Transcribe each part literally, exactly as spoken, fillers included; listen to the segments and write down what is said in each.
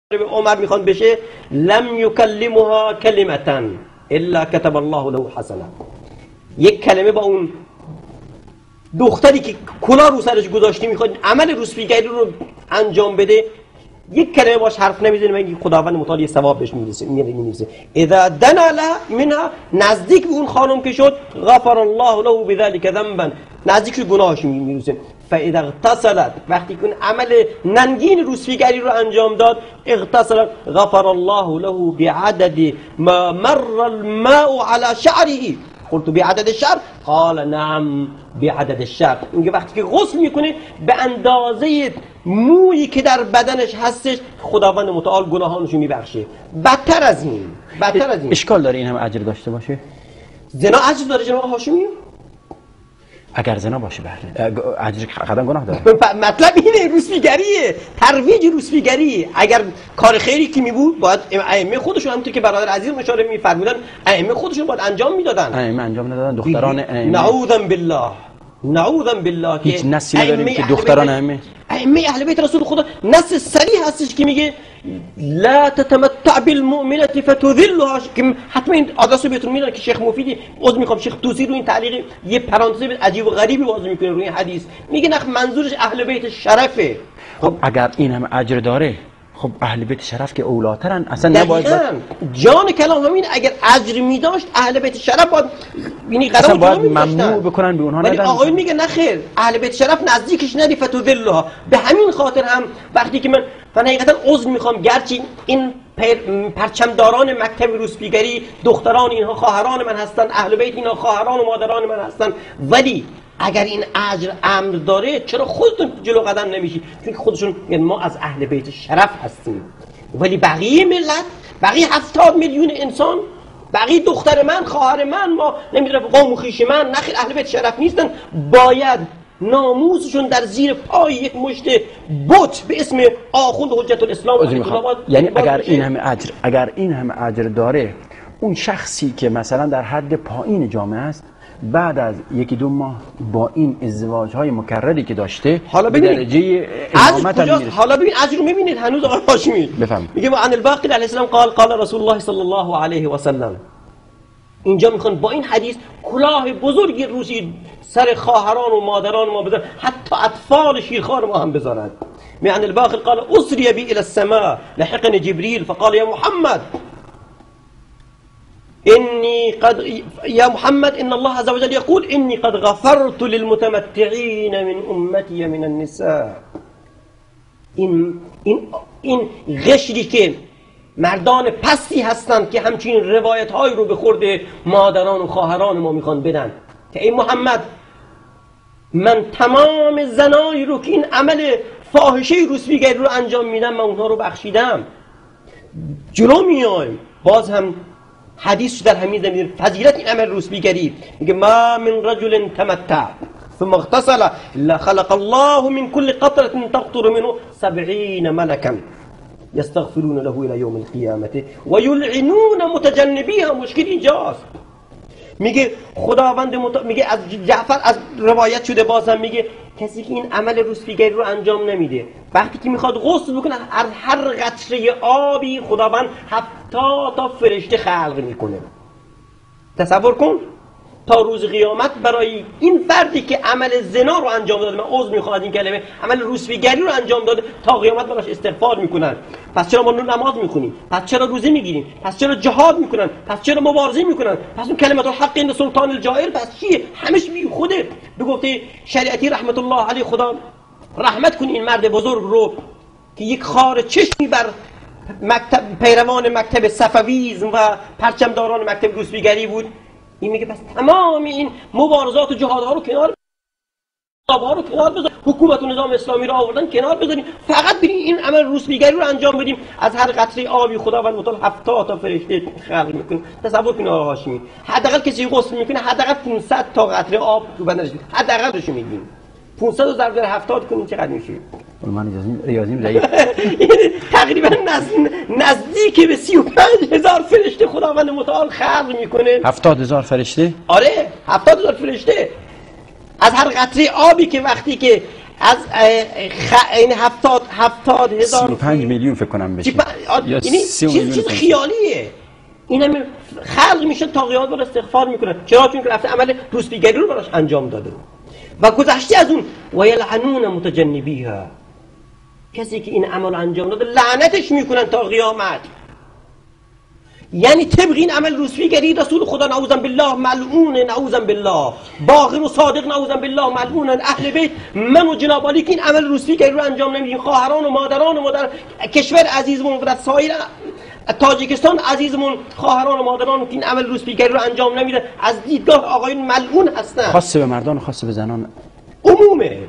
عمر میخوان بشه لم یکلمها کلمتا الا كتب الله له حسنه. یک کلمه با اون دختری که کلا رو سرش گذاشتی میخواد عمل روسپیگری رو انجام بده، یک کلمه باش حرف نمیزنه مگه خداوند متعال یه ثواب بهش میرسه. میرسه اذا دنا له منها، نزدیک به اون خانم که شد، غفر الله له بذلك ذنبا، نزدیک به گناهش میرسه. فاذا اغتسلت، وقتی که اون عمل ننگین روسپیگری رو انجام داد، اغتسلت غفر الله له بعدد ما مر الماء على شعره. قلت بعدد الشعر؟ قال نعم بعدد الشعر. میگه وقتی که غسل میکنه به اندازه مویی که در بدنش هستش خداوند متعال گناهانشو میبخشه. بدتر از این، بدتر از این اشکال داره این هم اجر داشته باشه؟ زنا اجر داره جناب هاشمی؟ اگر زنا باشه بله اجر قدم گناه داره. مطلب اینه، روسپیگریه، ترویج روسپیگری. اگر کار خیری که میبود باید ائمه خودشون، همونطور که برادر عزیز اشاره میفرمودن، ائمه خودشون باید انجام میدادن. ائمه انجام ندادن، دختران ائمه. نعوذ بالله، نعوذ بالله. هیچ نسی نداریم که دختران ائمه ائمه اهل بیت رسول خدا نص صریح هستش که میگه لا تتمتع بالمؤمنه فتذلها. که حتما این آدرس رو بهتون میدونن که شیخ مفیدی، عذر میخوام، شیخ توسی رو این تعلیق یه پرانتز عجیب و غریبی باز میکنه روی این حدیث، میگه نخ منظورش اهل بیت شرفه. خب اگر این هم اجر داره، خب اهل بیت شرف که اولاترن، اصلا نباید جان کلام همین. اگر اجر میداشت اهل بیت شرف باید یعنی قدم باید ممنوع بکنن به اونها ندن. ولی آقایون میگه نه خیر، اهل بیت شرف نزدیکش ندی فتذلها. به همین خاطر هم وقتی که من من حقیقتا عذر میخوام، گرچه این پرچمداران مکتب روسپیگری دختران اینها خواهران من هستن، اهل بیت اینها خواهران و مادران من هستن، ولی اگر این اجر امر داره چرا خودتون جلو قدم نمیشی؟ چون خودشون میگن ما از اهل بیت شرف هستیم. ولی بقیه ملت، بقیه هفتاد میلیون انسان، بقیه دختر من، خواهر من، ما نمیدونم قوم و خویش من، نخیر اهل بیت شرف نیستن. باید ناموسشون در زیر پای یک مشت بت به اسم آخوند حجت الاسلام. یعنی اگر این همه اجر اگر این همه اجر داره، اون شخصی که مثلا در حد پایین جامعه است، بعد از یکی دو ماه با این ازدواج های مکرری که داشته، حالا به درجه امامت هم میرسه. حالا ببین اجر رو میبینید هنوز آقای هاشمی. بفهم. میگه عن الباقر علیه السلام قال قال رسول الله صلی الله علیه و سلم. اینجا میخوان با این حدیث کلاه بزرگی روسی سر خواهران و مادران ما بذارن، حتی اطفال شیرخوار ما هم بذارن. میگه عن الباقر قال اسری بی الى السماء لحقني جبريل فقال يا محمد إني قد يا محمد إن الله عز وجل يقول إني قد غفرت للمتمتعين من أمتي من النساء. این این این قشری که مردان پستی هستند که همچین روایت های رو به خورد مادران و خواهران ما میخوان بدن که ای محمد، من تمام زنایی رو که این عمل فاحشه روسپیگری رو انجام میدم من اونها رو بخشیدم. جلو میایم باز هم حدیث در همین زمین فضیلت این عمل روسپیگری میگه ما من رجل تمتع ثم اغتسل الا خلق الله من كل قطرة تقطر منه سبعين ملكا يستغفرون له الى يوم القيامه ويلعنون متجنبيها. مشکل اینجاست. میگه خداوند مت... میگه از جعفر از روایت شده بازم میگه کسی که این عمل روسپیگری رو انجام نمیده، وقتی که میخواد غسل بکنه هر هر قطره آبی خداوند هفتاد تا فرشته خلق میکنه. تصور کن تا روز قیامت برای این فردی که عمل زنا رو انجام داده، من عذر میخوام از این کلمه، عمل روسپیگری رو انجام داده، تا قیامت براش استغفار میکنن. پس چرا ما نماز میخونیم؟ پس چرا روزه میگیریم؟ پس چرا جهاد میکنن؟ پس چرا مبارزه میکنن؟ پس اون کلمات الحق این سلطان الجائر پس چیه؟ همش بی خوده. به گفته شریعتی رحمت الله علیه، خدا رحمت کنی این مرد بزرگ رو که یک خار چشمی بر مکتب پیروان مکتب صفویزم و پرچمداران مکتب روسپیگری بود. این میگه پس تمام این مبارزات و جهادها رو کنار ها رو کنار بذاریم، حکومت و نظام اسلامی رو آوردن کنار بذاریم، فقط بریم این عمل روسپیگری رو انجام بدیم. از هر قطره آبی خداوند متعال هفتاد تا فرشته خلق میکنه. تصور کنید آقا هاشمی، حداقل کسی غسل میکنه حداقل پانصد تا قطره آب تو بدنش، حداقلش میگیم پانصد رو ضرب در هفتاد کنیم چقدر میشه؟ من ریاضیم ریاضیم ضعیف. تقریبا نزدیک به سی و پنج هزار فرشته خداوند متعال خلق میکنه. هفتاد هزار فرشته؟ آره هفتاد هزار فرشته. از هر قطره آبی که وقتی که از خ... این هفتاد هفتاد هزار سی و پنج میلیون فکر کنم بشه پ... یا یعنی سی چیز, چیز خیالیه. این همه خلق میشه تاقیات رو استغفار میکنن. چرا؟ چون که رفته عمل روسپیگری رو براش انجام داده و گذشته از اون و یلعنون متجنبیها، کسی که این عمل انجام داده لعنتش میکنن تا قیامت. یعنی طبق این عمل روسپیگری رسول خدا نعوذ بالله ملعون، نعوذ بالله باقر و صادق، نعوذ بالله ملعون، اهل بیت من و جناب علی که این عمل روسپیگری رو انجام نمیدیم، خواهران و مادران و مادر کشور عزیزمون و سایر تاجیکستان عزیزمون خواهران و مادران که این عمل روسپیگری رو انجام نمیدن از دیدگاه آقایون ملعون هستن. خاص به مردان و خاص به زنان عمومه.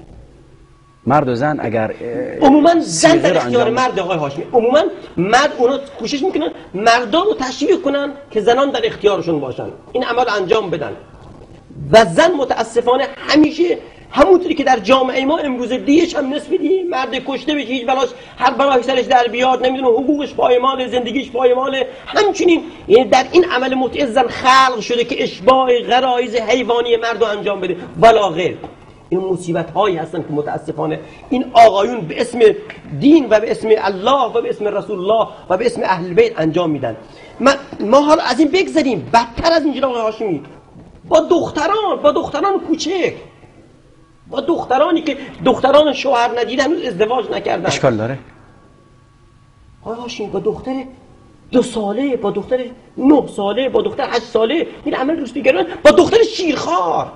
مرد و زن اگر عموما زن در اختیار مرد آقای هاشمی. عموما مرد اونا کوشش میکنن مردان رو تشویق کنن که زنان در اختیارشون باشن، این عمل انجام بدن. و زن متاسفانه همیشه همونطوری که در جامعه ما امروز دیش هم نسبی دی مرد کشته بشه هیچ بلاش هر بلایی سرش در بیاد، نمیدونه حقوقش پایمال، زندگیش پایمال، همچنین یعنی در این عمل متعه زن خلق شده که اشباع غرایز حیوانی مرد رو انجام بده ولا غیر. این مصیبت هایی هستن که متاسفانه این آقایون به اسم دین و به اسم الله و به اسم رسول الله و به اسم اهل بیت انجام میدن. ما, ما حالا از این بگذاریم، بدتر از اینجا آقای هاشمی با دختران با دختران کوچک، با دخترانی که دختران شوهر ندیدن هنوز ازدواج نکردن. اشکال داره؟ آقای هاشمی با دختر دو ساله، با دختر نه ساله، با دختر هشت ساله این عمل روسپیگران، با دختر شیرخوار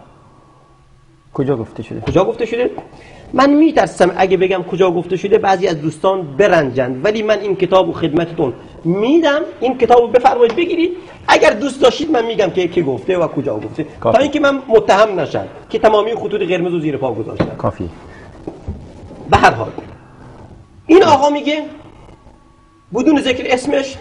کجا گفته شده؟ کجا گفته شده؟ من میترسم اگه بگم کجا گفته شده بعضی از دوستان برنجند، ولی من این کتابو خدمتتون میدم، این کتابو بفرمایید بگیرید، اگر دوست داشتید من میگم که کی گفته و کجا گفته کافی. تا اینکه من متهم نشم که تمامی خطوط قرمز رو زیر پا گذاشتم. کافی. به هر حال این آقا میگه بدون ذکر اسمش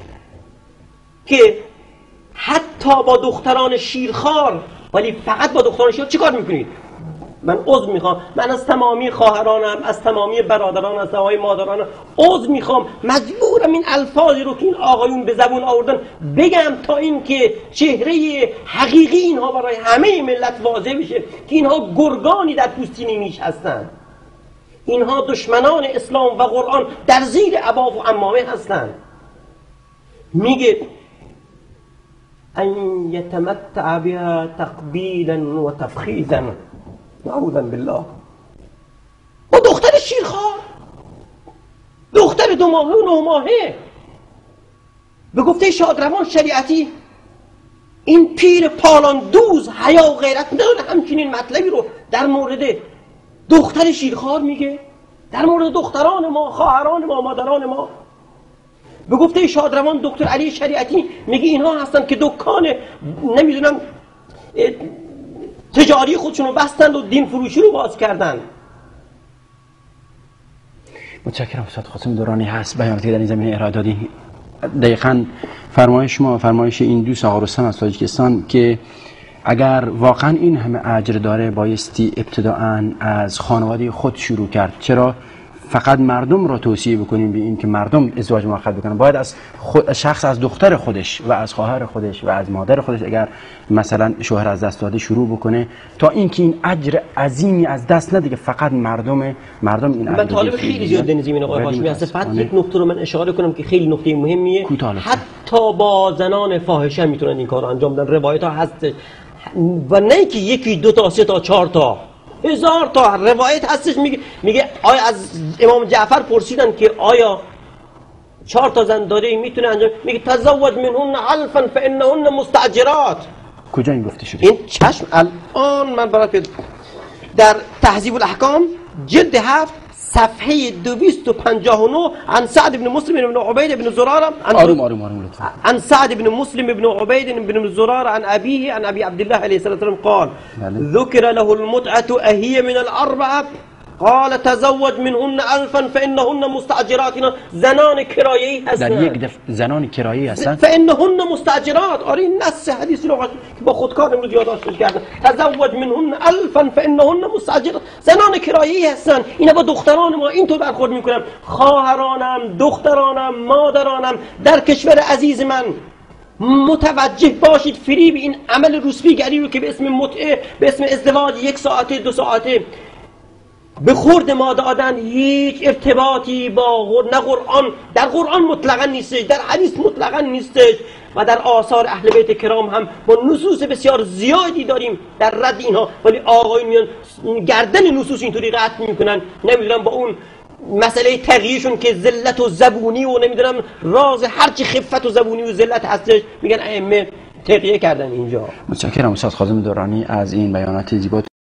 که حتی با دختران شیرخوار، ولی فقط با دختران شیرخوار چیکار میکنید؟ من عذر میخوام، من از تمامی خواهرانم، از تمامی برادران، از تمامی مادرانم عذر میخوام، مجبورم این الفاظی رو که این آقایون به زبون آوردن بگم تا اینکه چهره حقیقی اینها برای همه ملت واضح بشه که اینها گرگانی در پوستین میش هستند، اینها دشمنان اسلام و قرآن در زیر عباف و عمامه هستند. میگه ان یتمتع بها تقبیلا و تفخیذا، نعوذ بالله. با دختر شیرخوار، دختر دو ماهه و نه ماهه، به گفته شادروان شریعتی این پیر پالان دوز حیا و غیرت نداره همچنین مطلبی رو در مورد دختر شیرخوار میگه، در مورد دختران ما، خواهران ما، مادران ما. به گفته شادروان دکتر علی شریعتی میگه اینها هستن که دکان نمیدونم تجاری خودشون رو بستند و دین فروشی رو باز کردن. متشکرم استاد قاسم دورانی هست بیاناتی در این زمینه ارائه دادی. دقیقاً فرمایش ما فرمایش این دوست آقا رستم از تاجیکستان که اگر واقعا این همه اجر داره بایستی ابتداءً از خانواده خود شروع کرد. چرا فقط مردم را توصیه بکنیم به این که مردم ازدواج موقت بکنن؟ باید از خود شخص از دختر خودش و از خواهر خودش و از مادر خودش اگر مثلا شوهر از دست داده شروع بکنه تا اینکه این اجر عظیمی از دست نده که فقط مردم مردم این اجر. من طالب خیلی زیاد دنیزیم این آقای هاشمی هست. فقط یک نکته رو من اشاره کنم که خیلی نکته مهمیه. حتی با زنان فاحشه میتونن این کارو انجام بدن. روایت ها هست و نه که یکی دو تا سه تا چهار تا هزار تا روایت هستش. میگه میگه آیا از امام جعفر پرسیدن که آیا چهار تا زن داره میتونه انجام؟ میگه تزوج منهن الفا فانهن مستاجرات. کجا این گفته شده؟ این چشم الان من برات در تهذیب الاحکام جلد هفت صفحه دویست و پنجاه و نه عن سعد بن مسلم بن عبید بن زراره عن آروم آروم آروم لطفا. عن سعد بن مسلم بن عبید بن زراره عن ابيه عن ابي عبد الله عليه الصلاه والسلام قال ذكر له المتعه اهي من الاربعه قال تزوج منهن الفا فانهن مستاجرات. زنان کرایه‌ای هستند. در یک دفعه زنان کرایه‌ای هستند. فانهن مستاجرات. آره این نص حدیثی رو که با خودکار امروز یادداشتش کردن. تزوج منهن الفا فانهن مستاجرات. زنان کرایه‌ای هستند. اینا با دختران ما اینطور برخورد میکنن. خواهرانم، دخترانم، مادرانم در کشور عزیز من متوجه باشید فریب این عمل روسپیگری رو که به اسم متعه، به اسم ازدواج یک ساعته دو ساعته به خورد ما دادن هیچ ارتباطی با غر... نه قرآن، در قرآن مطلقا نیستش، در حدیث مطلقا نیستش و در آثار اهل بیت کرام هم با نصوص بسیار زیادی داریم در رد اینها، ولی آقایون میان گردن نصوص اینطوری قطع میکنن، نمیدونم با اون مسئله تغییرشون که ذلت و زبونی و نمیدونم راز هرچی خفت و زبونی و ذلت هستش میگن ائمه تقیه کردن اینجا. متشکرم استاد خازم دورانی از این بیانات زیبا.